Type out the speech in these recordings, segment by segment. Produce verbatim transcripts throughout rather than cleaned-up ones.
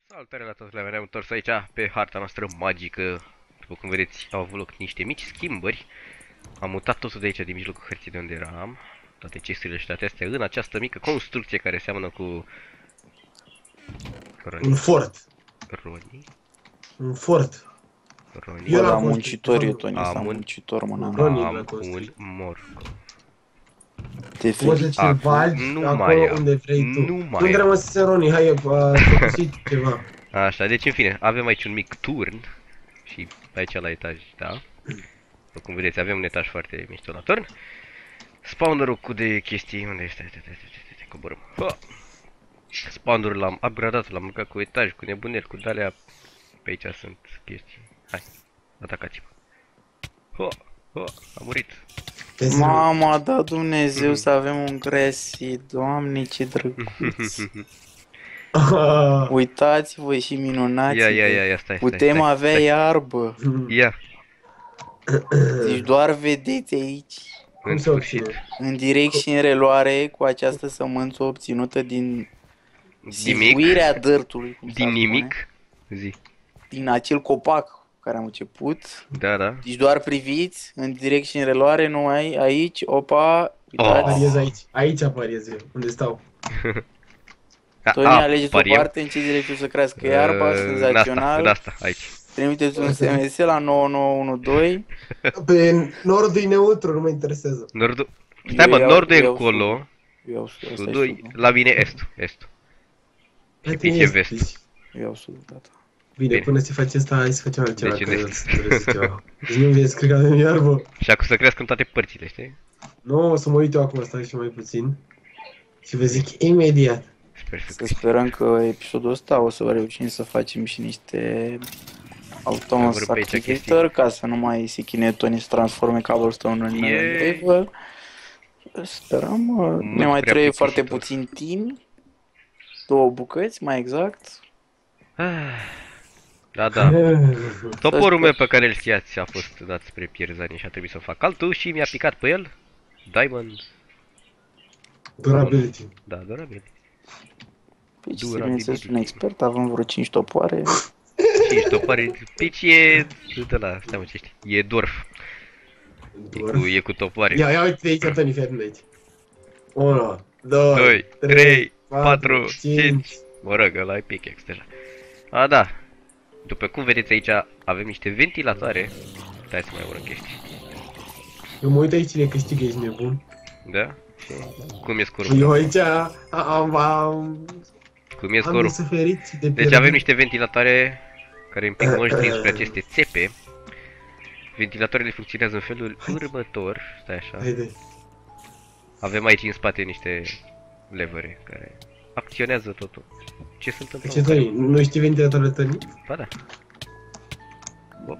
Salutare la toți, ne-am întors aici pe harta noastră magică. După cum vedeți, au avut loc niște mici schimbări. Am mutat totul de aici, din mijlocul hărții de unde eram. Toate chesturile și toate astea în această mică construcție care seamănă cu... Roni. Un fort. Roni. Un fort. Roni. Eu Bă, l-am la fost, muncitor e am Tony, un- ăsta muncitor, mă, n-am. Roni l-a Am un construit. morcov. Te Poți să felicit. ți-l Acum bagi nu acolo mai am. unde vrei tu. Nu mai Unde am. rămăsese Roni? Hai, a făcut ceva. Așa, deci în fine, avem aici un mic turn. Și aici la etaj, da. După cum vedeți, avem un etaj foarte mișto la turn. Spawnerul cu de chestii, unde este? Stai, stai, stai, stai, stai, coborâm. Ha! Spawnerul l-am upgradat, l-am mâncat cu etaj, cu nebuneri, cu de-alea. Pe aici sunt chestii. Hai, atacați-mă. Ha! Ha! A murit. Mama, da Dumnezeu să avem un Grassy, Doamne, ce drăguț. Uitați-vă și minunați. Ia, ia, ia, ia, stai, stai, Putem stai, avea stai. iarbă. Ia, Deci doar vedeți aici, Cum în se sfârșit. obține? în direct și în reluare, cu această sămânță obținută din Nimic. ziduirea dărtului, cum Din s-ar nimic. Zi. spune, din acel copac cu care am început. Da, da. Deci doar priviți, în direct și în reluare, numai aici, opa, uitați. Oh. Pariez aici. Aici pariez eu, unde stau. A, Tony, a, alegeți o pariem. parte în ce direcție o să crească iarba, Uh, În asta, senzațional. în asta, aici. Trimiteți un S M S la nouă nouă unu doi. Pe nordul e neutru, nu mă interesează. Nordul. Stai mă, Eu iau- nordul e eu iau încolo. Eu iau sudul, ăsta e Sudul, sudul. la mine estul, estul. La tine tine este, este. Eu iau sudul, gata. Bine, Bine. până se face asta, hai să facem altceva, Deci, că deci. eu să doresc ceva. Deci nu-mi vezi, cred că avem iarbă. Și acum să crească în toate părțile, știi? Nu, o să mă uit eu acum, stau și mai puțin. Și vă zic imediat. Sper să Să sperăm că episodul ăsta o să reușim să facem și niște autonomous Am vrut pe aici activator ca să nu mai se chinuie Tony să transforme Cobblestone în Yay! level. Sperăm, Mult ne mai prea trebuie foarte plictisitor. puțin timp. Două bucăți, mai exact. Da, da. Toporul Să meu pe care îl știați a fost dat spre pierzanie și a trebuit să fac altul și mi-a picat pe el Diamond. Durability. Da, dorabil. Deci, Durability. bineînțeles, un expert, avem vreo cinci topoare. Și ești o pare... Pici e... de la... Stai mă, ce știi? E dwarf. E cu, e cu topoare. Ia, ia uite aici, Tony, fii atent aici. unu, doi, Doi, trei, trei, patru, patru, cinci. cinci. Mă rog, ăla e pickaxe deja. A, da. După cum vedeți aici, avem niște ventilatoare. Stai să mai urăm chestii. Eu mă uit aici cine câștigă, ești nebun. Da? Și cum e scorul? Eu aici am, am, Cum e am de scorul? suferit de Deci pierdut. avem niște ventilatoare care împing monștri spre aceste țepe. Ventilatoarele funcționează în felul următor. Stai așa. Haide. Avem aici în spate niște levere care acționează totul. Ce se întâmplă? Ce, Tony, nu știi ventilatorul Tony? Ba da. Hop.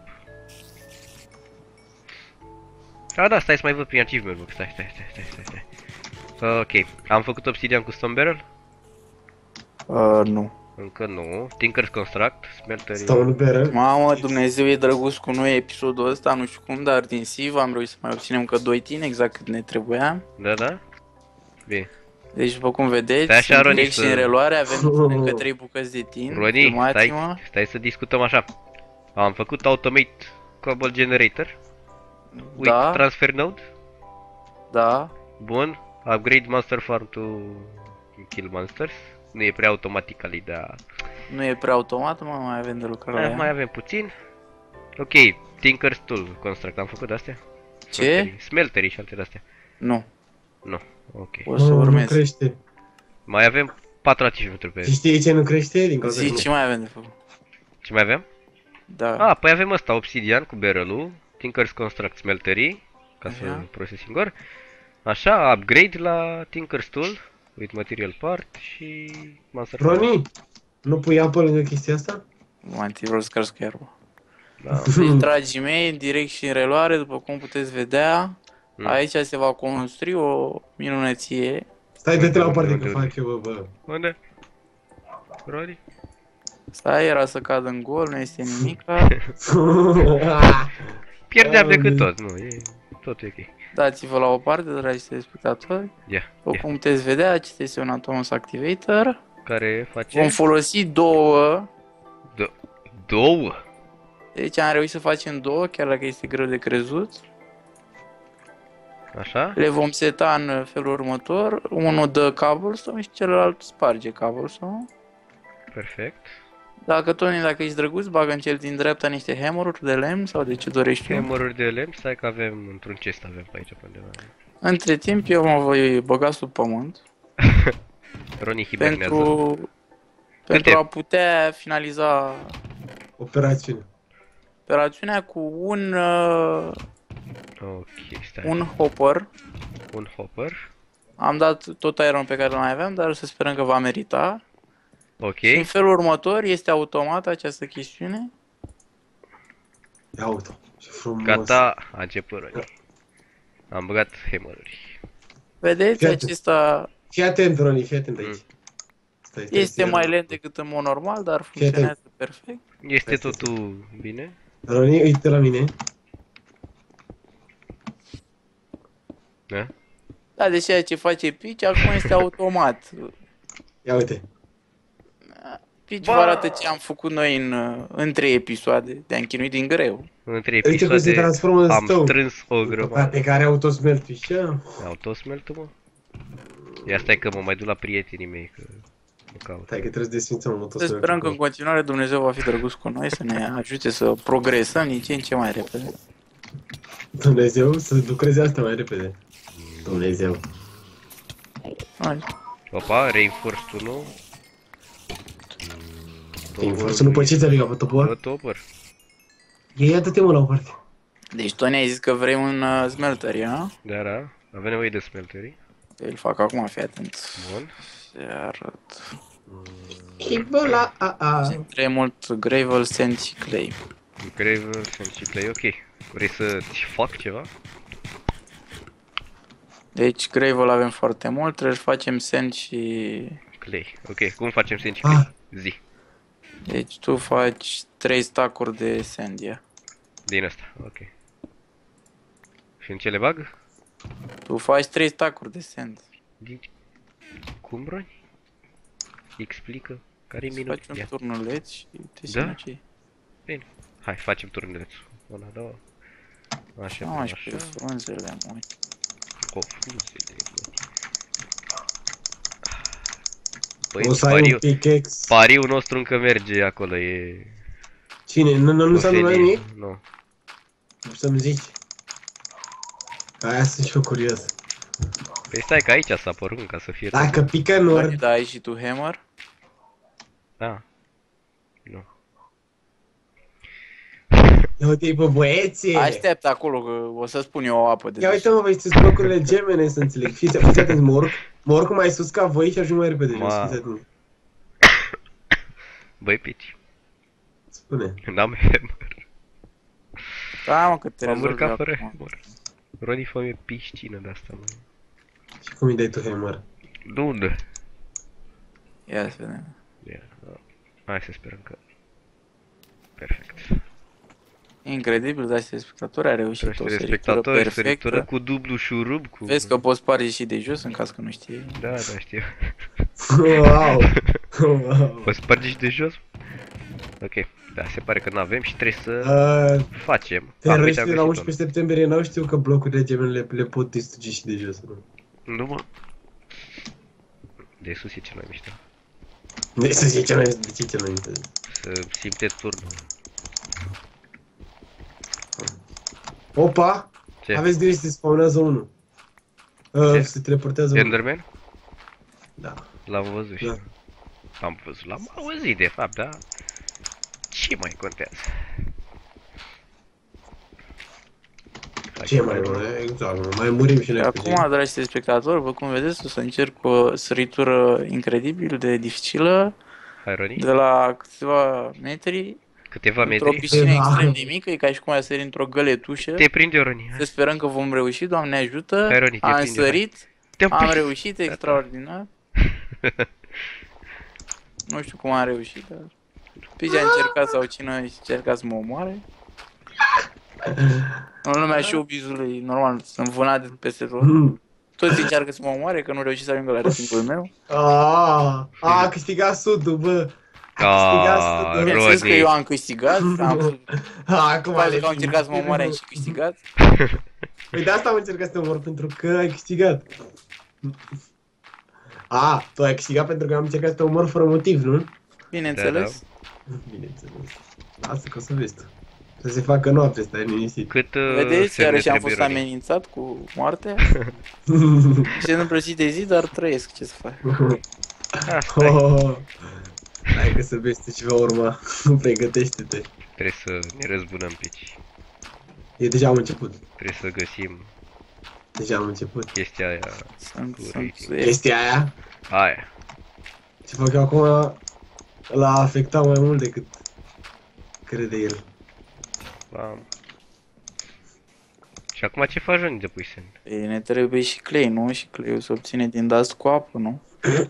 A, da, stai să mai văd prin achievement book. Stai, stai, stai, stai, stai, stai. Ok, am făcut obsidian cu stone barrel? Uh, nu. Încă nu. Tinker's Construct, smeltery. Stau barrel. Mamă, Dumnezeu e drăguț cu noi episodul ăsta, nu știu cum, dar din Siv am reușit să mai obținem încă doi tine, exact cât ne trebuia. Da, da? Bine. Deci, după cum vedeți, Stai așa, în Roni, direct și să- în reluare avem încă trei bucăți de tin. Roni, Filmați-mă. stai, stai să discutăm așa. Am făcut automate cobble generator. With Da. transfer node. Da. Bun. Upgrade monster farm to kill monsters. Nu e prea automatically, dar Nu e prea automat, mă, mai avem de lucrat la eh, ea. mai avem puțin. Ok, Tinker's Tool Construct, am făcut astea? Ce? Smeltery și alte de-astea. Nu. Nu, ok. O să Nu, nu urmez. crește. Mai avem patru achievement-uri pe Și știi ce nu crește? Din cauza că Zi, nu. ce mai avem de făcut? Ce mai avem? Da. Ah, păi avem ăsta, Obsidian cu barrel-ul, Tinker's Construct Smeltery, ca să Așa. procesing ori. Așa, upgrade la Tinker's Tool, with material part și monster farm. Roni, nu pui apă lângă chestia asta? Mai întâi vreau să crească iarba. Da. Deci, dragii mei, în direct și în reluare, după cum puteți vedea, Mm. aici se va construi o minunăție. Stai, dă-te la o Unde, parte unde, că unde? fac eu, bă, bă. Unde? Roni? Stai, era să cadă în gol, nu este nimic. Pierdeam Doamne. decât tot, nu, e tot e ok. Dați-vă la o parte, dragi telespectatori. Ia, După ia. cum puteți vedea, acesta este un Atomos Activator. Care face? Vom folosi două Do două? Deci am reușit să facem două, chiar dacă este greu de crezut. Așa? Le vom seta în felul următor. Unul dă cobblestone și celălalt sparge cobblestone. Perfect. Dacă Tony, dacă ești drăguț, bagă în cel din dreapta niște hammer-uri de lemn sau de ce dorești tu. Hammer-uri de lemn, stai că avem într-un chest avem pe aici pe undeva. Între timp eu mă voi băga sub pământ. Roni hibernează. Pentru, pentru a putea finaliza Operațiune. operațiunea cu un, uh, Ok, stai. un hopper. Un hopper. Am dat tot iron pe care îl mai aveam, dar să sperăm că va merita. Ok. Și în felul următor este automat această chestiune. Ia uite, ce frumos. Gata, a început Roni. Am băgat hammer-uri. Vedeți, Fii atent. acesta Fii atent, Roni, fii atent aici. Mm. Stai, stai, este stai, mai Roni. lent decât în mod normal, dar atent. funcționează perfect. Este Stai, stai, totul bine? Roni, uite la mine. Da? Da, deci ceea ce face Peach acum este automat. Ia uite. Peach Ba! vă arată ce am făcut noi în, uh, în trei episoade, de-am chinuit din greu. În trei Uite cum se episoade transformă în am stone. strâns o grămadă. Frate, care autosmelt fișa. Autosmeltul, mă? Ia stai că mă mai duc la prietenii mei, că mă caut. Stai că trebuie să desfințăm Să autosmelt. sperăm că în continuare Dumnezeu va fi drăguț cu noi, să ne ajute să progresăm din ce în ce mai repede. Dumnezeu să lucreze asta mai repede. Dumnezeu. Hai. Opa, reinforced unu. Inforță nu păciți, adică pe topor. Bă, topper. Ei, ia-te mă la o parte. Deci Tony ai zis că vrei un uh, smelter, ia? Da, da. Avem nevoie de smelterii. Îl fac acum, fii atent. Bun. Se arăt. Ebola, a, a. Trebuie mult gravel, sand și clay. Gravel, sand și clay, ok. Vrei să-ți fac ceva? Deci gravel avem foarte mult, trebuie să facem sand și... Clay, ok. Cum facem sand și Ah. clay? Zi. Deci tu faci trei stack-uri de sand, ia. Din asta, ok. Și în ce le bag? Tu faci trei stack-uri de sand. Din... Cum, Roni? Explică. Care-i Să minut? faci un Ia. turnuleț și te Da? sinuci. Bine. Hai, facem turnulețul. Una, două. Așa, Nu mai pe așa. frunzele, măi. O frunzele, bă. Păi, O să ai pariu, un pickaxe. pariul nostru încă merge acolo, e... Cine? Nu, nu, nu s-a numai Ofelie. nimic? Nu. Nu să-mi zici. Aia sunt și eu curios. Păi stai că aici s-a apărut ca să fie... Dacă pică în Băi, ori. da, ai și tu hammer? Da. Nu. Ia uite-i pe băieții. Aștept acolo, că o să spun eu o apă de Ia uite mă, voi știți blocurile gemene să înțeleg. Fiți, fiți atenți, mă urc. Mă urc mai sus ca voi și ajung mai repede jos. Ma. Fiți atenți. Băi, pici. Spune. N-am hammer. Da, mă, că te M-am rezolvi urcat fără acum. hammer. Roni, fă-mi piscină de asta, mă. Și cum îi dai tu hammer? De unde? Ia să vedem. Ia, da. Hai să sperăm că... Perfect. Incredibil, dar și spectatori a reușit o Trește de săritură spectatori, săritură perfectă. cu dublu șurub, cu... Vezi că poți sparge și de jos în caz că nu știi. Da, da, știu. Wow! Wow! Poți sparge și de jos? Ok, da, se pare că n-avem și trebuie să Uh, facem. Ah, uite, Teroriștii am de la găsit unsprezece septembrie n-au știut că blocurile gemene le, le pot distruge și de jos. Nu? unul. Nu, mă. De sus e cel mai mișto. De să zice cel mai de ce cel mai mișto. Să simte turnul. Opa! Ce? Aveți grijă, se spawnează unul. Uh, Ce? se teleportează unul. Enderman? Da. L-am văzut și Da. eu. Am văzut, l-am auzit de fapt, da? Ce mai contează? Ce mai mă? Exact, mai murim și noi. cu Acum, dragi telespectatori, vă cum vedeți, o să încerc o săritură incredibil de dificilă, Hai, Roni? de la câțiva metri, Câteva într-o metri? piscină Câteva. extrem de mică, e ca și cum ai sări într-o găletușă. Te prinde, Roni. Să sperăm că vom reuși, Doamne ajută, Hai, Roni, te am prinde, sărit, Te-am am prins. reușit, extraordinar. Nu știu cum am reușit, dar... Pici a încercat sau cine a încercat să mă omoare. În lumea showbiz-ului, normal, sunt vânat peste tot. Mm. Toți încearcă să mă omoare, că nu reușit să ajungă la ratingul meu. Ah, a câștigat sudul, bă. Ah, câștigat. Bineînțeles că Roni. eu am câștigat, am Acum Acum ale că au încercat să mă omoare, am și câștigat. Păi de asta am încercat să te omor, pentru că ai câștigat. A, tu ai câștigat pentru că am încercat să te omor fără motiv, nu? Bineînțeles. Bineînțeles. Lasă că o să vezi tu. Să se facă noapte, stai liniștit. Cât uh, Vedeți, semne iarăși am trebuie, fost Roni? amenințat cu moartea. Se întâmplă zi de zi, dar trăiesc, ce să fac. Ah, stai. Oh, hai că să vezi tu ce va urma. Pregătește-te. Trebuie să ne răzbunăm pici. E deja am început. Trebuie să găsim Deja am început. chestia aia. Sunt, Cu sunt, rating. e, Chestia aia, Aia. ce fac eu acum, l-a afectat mai mult decât crede el. Bam. Și acum ce faci, Roni, de pui semn? e, ne trebuie și clay, nu? Și clayul se obține din dust cu apă, nu?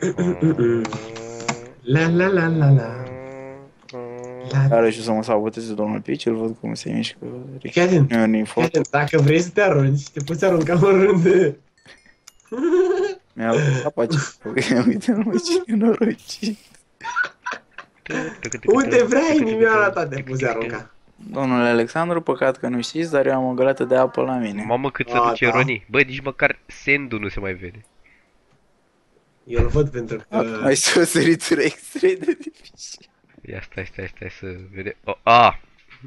La la la la la. La. Are și o să mă saboteze domnul Pici, îl văd cum se mișcă. Fii atent, Nu, nu fii foto. atent, dacă vrei să te arunci, te poți arunca în rând. Mi-a luat capaci. Uite, nu ce nenorocit. Unde vrei, nimioara ta te poți arunca. Domnule Alexandru, păcat că nu știți, dar eu am o găleată de apă la mine. Mamă, cât se A, duce da. Roni. Băi, nici măcar sendul nu se mai vede. Eu îl văd pentru că... Mai este o săritură extrem de dificil. Ia stai, stai, stai să vedem. Oh, a!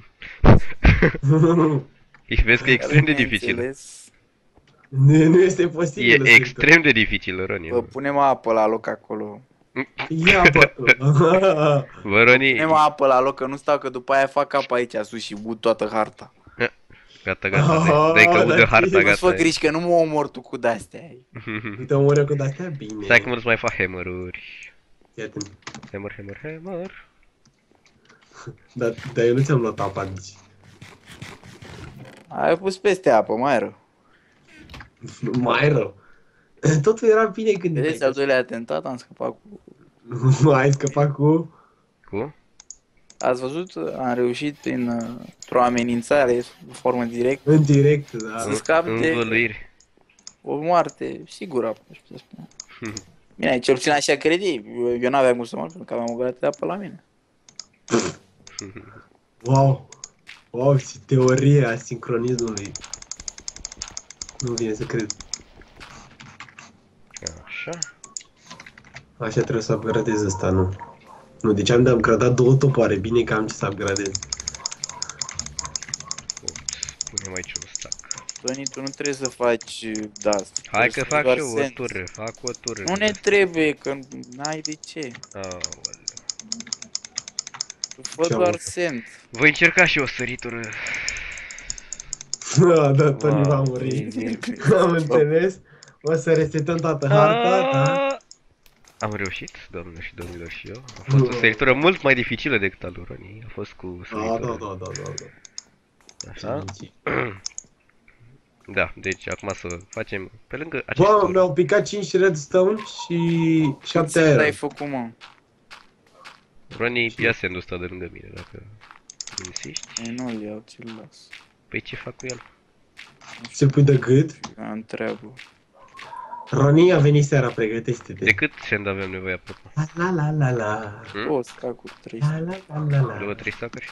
Și vezi că e extrem de dificil. Bineînțeles. Nu, nu este posibil. E să uităm. extrem de dificil, Roni. Bă, punem apă la loc acolo. Ia bă. Bă, Roni, Punem apă la loc, că nu stau, că după aia fac apa aici sus și ud toată harta. gata, gata, Oh, dai, dai că udă dar harta, nu-ți Nu-ți fă gata. griji că nu mă omor tu cu de-astea. Uite, omor eu cu de-astea bine. Stai că mă duc să mai fac hammer-uri. Fii atent. Hammer, hammer, hammer. Dar, dar eu nu ți-am luat apa, deci. Ai pus peste apă, mai rău. Mai rău. Totul era bine când... Vedeți, al doilea atentat, am scăpat cu... Nu ai scăpat cu... Cu? Ați văzut? Am reușit prin uh, o amenințare, de formă directă, În direct, da. Să scap de- Învăluiri. o moarte sigură, aș putea spune. Bine, cel puțin așa crede. Eu, eu n-aveam cum să mor, pentru că aveam o găleată de apă la mine. Wow. Wow, ce teorie a sincronismului. Nu vine să cred. Așa. Așa trebuie să upgradez ăsta, nu. Nu, deci am de upgradat două topoare. Bine că am ce să upgradez. Punem aici un stack. Tony, tu nu trebuie să faci uh, dust. Hai Trebuie că să fac doar și eu o sens. tură, fac o tură. Nu ne trebuie, că n-ai de ce. Aoleu. Tu fă Ce-am doar făcut? sent. Voi încerca și o săritură. Da, da, Tony va Wow. muri. Am înțeles. O să resetăm toată harta, da? Ah! Am reușit, doamnelor și domnilor, și eu. A fost o săritură mult mai dificilă decât al lui Roni. A fost cu Da, da, săritură. da, da, da, da. Așa? Da, deci acum să facem pe lângă acest Bă, tur. mi-au picat cinci redstone și șapte Ce ai aer. făcut, mă? Roni, ia sendul ăsta de lângă mine, dacă insisti. Ei, nu-l iau, ți-l las. Păi ce fac cu el? Ce pui de gât? Am treabă. Roni a venit seara, pregătește-te. De cât send avem nevoie apropo? La la la la la. Hmm? O, stacuri, trei. La la la la la. Două, trei stacuri?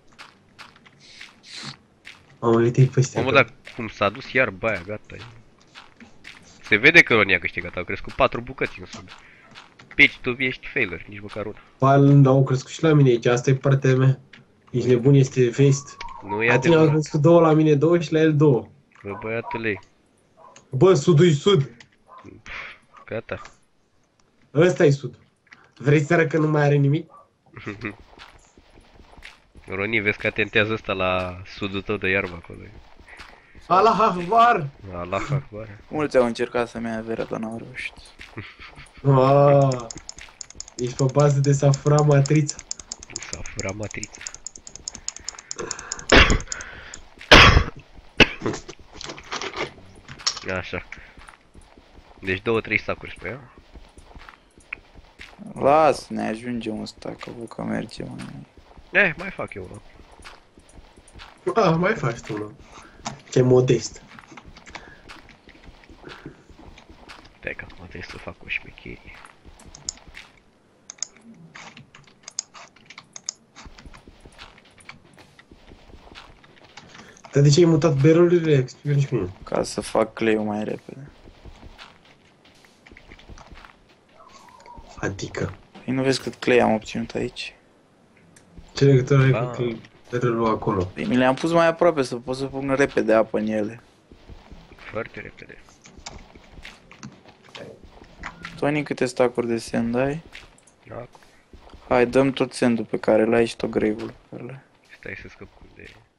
Am uitat pe ăștia. Mamă, dar cum s-a dus iar baia, gata. e. Se vede că Roni a câștigat, au crescut patru bucăți în sub. Pici, tu ești failure, nici măcar una. Pal, au crescut și la mine aici, asta e partea mea. Ești nebun, este vest. Nu e La tine au adevărat, crescut două, la mine două și la el două. bă, băiatule, Bă, sudul-i sud. gata. Ăsta e sud. Vrei să arăt că nu mai are nimic? Roni, vezi că atentează ăsta la sudul tău de iarbă acolo. Allah Akbar! Allah Akbar. Mulți au încercat să-mi ia averea, dar n-au reușit. Ah, ești pe bază de safran matrița. S-a furat matrița. Așa. Deci două, trei stacuri spre ea. Las, ne ajunge un stack, că văd că merge mai... Eh, mai fac eu una. Ah, mai faci tu, mă. Ce modest. Stai că acum trebuie să fac o șmecherie. Dar de ce ai mutat berelurile? Explică și mie. Ca să fac clay-ul mai repede. Adică. Păi nu vezi cât clay am obținut aici? Ce legătură ai Ah. cu berelul acolo? Păi mi le-am pus mai aproape să pot să pun repede apă în ele. Foarte repede. Tony, câte stacuri de sand ai? Da, Hai, dăm tot sandul pe care l-ai și tot grave-ul pe care l-ai. stai să scăp de